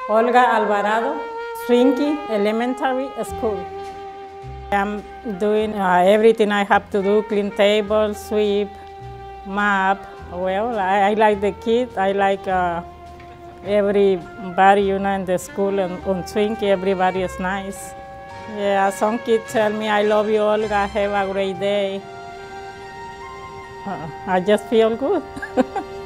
Olga Alvarado, Swenke Elementary School. I'm doing everything I have to do, clean table, sweep, map. Well, I like the kids. I like everybody, in the school and on Swenke, everybody is nice. Yeah, some kids tell me, I love you, Olga, have a great day. I just feel good.